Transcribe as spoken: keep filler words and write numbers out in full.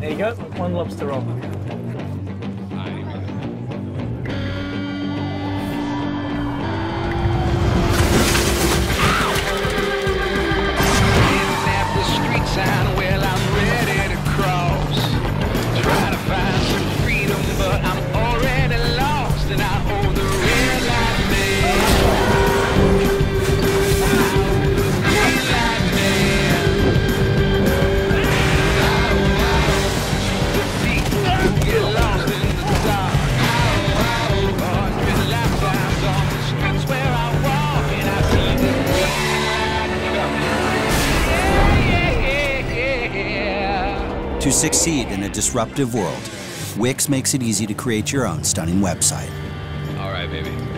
There you go, one lobster roll. To succeed in a disruptive world, Wix makes it easy to create your own stunning website. All right, baby.